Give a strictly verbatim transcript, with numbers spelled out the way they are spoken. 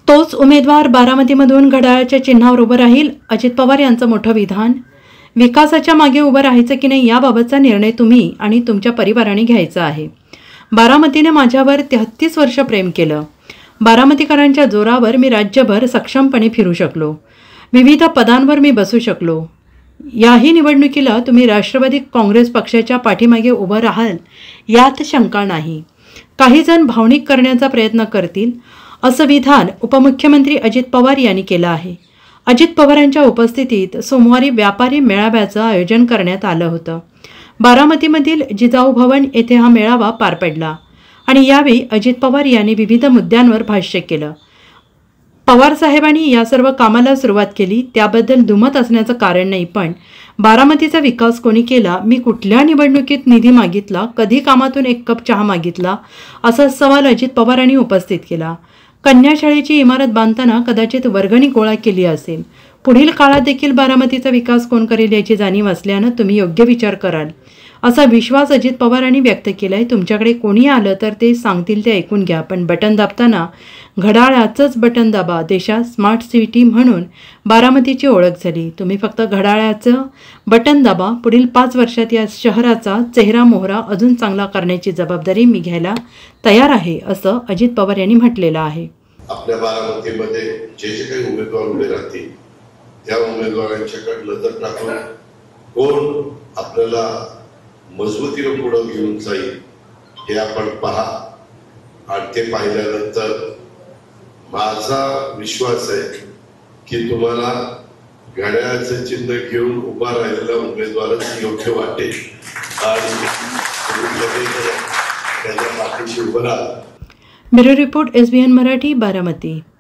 तोच उमेदवार बारामतीमधून घड्याळाच्या चिन्हावर उभं राहील. अजित पवार यांचं मोठं विधान. विकासाच्या मागे उभं राहायचं की नाही याबाबतचा निर्णय तुम्ही आणि तुमच्या परिवाराने घ्यायचा आहे. बारामतीने माझ्यावर तेहतीस वर्ष प्रेम केलं. बारामतीकरांच्या जोरावर मी राज्यभर सक्षमपणे फिरू शकलो. विविध पदांवर मी बसू शकलो. याही निवडणुकीला तुम्ही राष्ट्रवादी काँग्रेस पक्षाच्या पाठीमागे उभं राहाल यात शंका नाही. काही जण भावनिक करण्याचा प्रयत्न करतील असं विधान उपमुख्यमंत्री अजित पवार यांनी केलं आहे. अजित पवारांच्या उपस्थितीत सोमवारी व्यापारी मेळाव्याचं आयोजन करण्यात आलं होतं. बारामतीमधील जिजाऊ भवन येथे हा मेळावा पार पडला आणि यावेळी अजित पवार यांनी विविध मुद्द्यांवर भाष्य केलं. पवार साहेबांनी या सर्व कामाला सुरुवात केली त्याबद्दल दुमत असण्याचं कारण नाही, पण बारामतीचा विकास कोणी केला, मी कुठल्या निवडणुकीत निधी मागितला, कधी कामातून एक कप चहा मागितला, असा सवाल अजित पवारांनी उपस्थित केला. कन्याशाळेची इमारत बांधताना कदाचित वर्गणी गोळा केली असेल. पुढील काळात देखील बारामतीचा विकास कोण करेल याची जाणीव असल्यानं तुम्ही योग्य विचार कराल असा विश्वास अजित पवारांनी व्यक्त केला आहे. तुमच्याकडे कोणी आलं तर ते सांगतील ते ऐकून घ्या, पण बटन दाबताना घड्याळाचंच बटन दाबा. देशात स्मार्ट सिटी म्हणून बारामतीची ओळख झाली. तुम्ही फक्त घड्याळाचं बटन दाबा. पुढील पाच वर्षात या शहराचा चेहरा मोहरा अजून चांगला करण्याची जबाबदारी मी घ्यायला तयार आहे असं अजित पवार यांनी म्हटलेलं आहे. आपल्या बारामतीमध्ये जे जे काही उमेदवार उभे राहतील त्या उमेदवारांच्याकडे नजर टाकून कोण आपल्याला मजबूतीने पुढे घेऊन जाईल हे आपण पहा. आणि ते पाहिल्यानंतर माझा विश्वास आहे की तुम्हाला घड्याळाचं चिन्ह घेऊन उभा राहिलेला उमेदवारच योग्य वाटेल आणि त्याच्या पाठीशी उभं राहा. Bureau report S B N Marathi, Baramati.